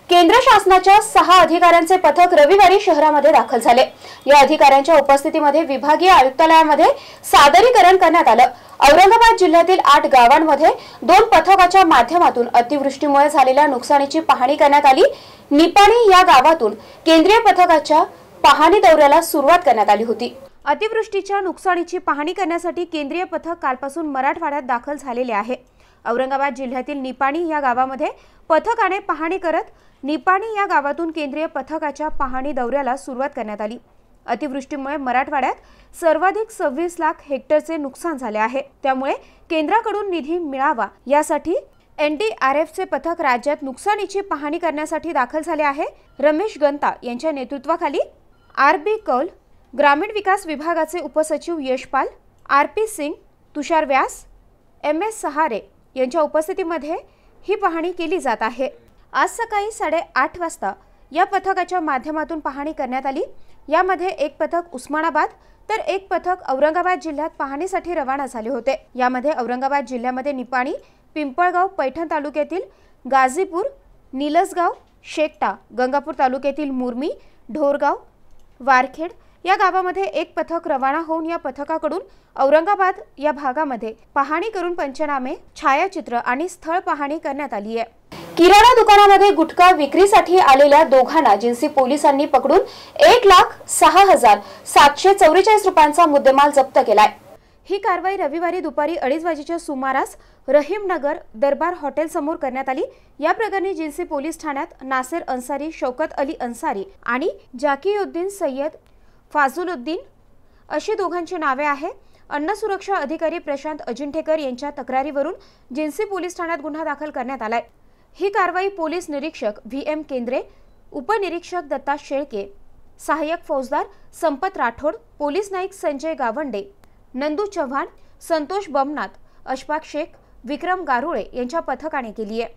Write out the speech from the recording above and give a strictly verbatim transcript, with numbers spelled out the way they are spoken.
केंद्र शासनाच्या सहा अधिकाऱ्यांचे पथक रविवारी शहरामध्ये दाखल झाले। या अधिकाऱ्यांच्या उपस्थितीमध्ये विभागीय आयुक्तालयामध्ये सादरीकरण करण्यात आलं। औरंगाबाद जिल्ह्यातील आठ गावांमध्ये दोन पथकाच्या माध्यमातून अतिवृष्टीमुळे झालेल्या नुकसानीची पाहणी करण्यात आली। निपाणी या गावातून केंद्रीय पथकाच्या पाहणी दौऱ्याला सुरुवात करण्यात आली होती। अतिवृष्टीच्या नुकसानीची पाहणी करण्यासाठी केंद्रीय पथक कालपासून मराठवाड्यात दाखल झालेले आहे। औरंगाबाद जिल्ह्यातील निपाणी या गावामध्ये पथकाने पाहणी करत निपाणी या गावातून केंद्रीय पथकाच्या पाहणी दौऱ्याला सुरुवात करण्यात आली। अतिवृष्टीमुळे मराठवाड्यात सर्वाधिक सव्वीस लाख हेक्टरचे नुकसान झाले आहे। त्यामुळे केंद्राकडून निधी मिळावा यासाठी एन डी आर एफ चे पथक राज्यात नुकसानीची पाहणी करण्यासाठी दाखल झाले आहे। रमेश गंता यांच्या नेतृत्वाखाली आर बी कौल, ग्रामीण विकास विभागाचे उपसचिव Yashpal, R P Singh, Tushar Vyas, M S Sahare यांच्या उपस्थितीमध्ये ही पाहणी केली जात आहे। आज सकाळी साडेआठ वाजता या पथकाच्या माध्यमातून पाहणी करण्यात आली। यामध्ये एक पथक उस्मानाबाद तर एक पथक औरंगाबाद जिल्ह्यात पाहणीसाठी रवाना झाले होते। यामध्ये औरंगाबाद जिल्ह्यामध्ये निपाणी, पिंपळगाव, पैठण तालुक्यातील गाजीपूर, निलसगाव, शेकटा, गंगापूर तालुक्यातील मुरमी, ढोरगाव, वारखेड या गावामध्ये एक पथक रवाना होऊन या पथकाकडून औरंगाबाद या भागामध्ये पाहणी करून पंचनामे, छायाचित्र आणि स्थळ पाहणी करण्यात आली आहे। किराणा दुकानामध्ये गुटखा विक्रीसाठी आलेल्या दोघांना जिन्सी पोलिसांनी पकडून एक लाख सहा हजार सातशे चौवेचाळीस रुपयांचा मुद्देमाल जप्त केलाय। ही कारवाई रविवारी दुपारी अडीच वाजेच्या सुमारास रहीमनगर दरबार हॉटेल समोर करण्यात आली। या प्रकरणी जिन्सी पोलीस ठाण्यात नासेर अन्सारी, शौकत अली अन्सारी आणि जाकीउद्दीन सय्यद फाजुलुद्दीन अशी दोघांची नावे आहे। अन्न सुरक्षा अधिकारी प्रशांत अजिंठेकर यांच्या तक्रारीवरून जिन्सी पोलीस ठाण्यात गुन्हा दाखल करण्यात आलाय। ही कारवाई पोलीस निरीक्षक व्ही एम केंद्रे, उपनिरीक्षक दत्ता शेळके, सहाय्यक फौजदार संपत राठोड, पोलीस नाईक संजय गावंडे, नंदू चव्हाण, संतोष बमनाथ, अशफाक शेख, विक्रम गारुळे यांच्या पथकाने केली आहे।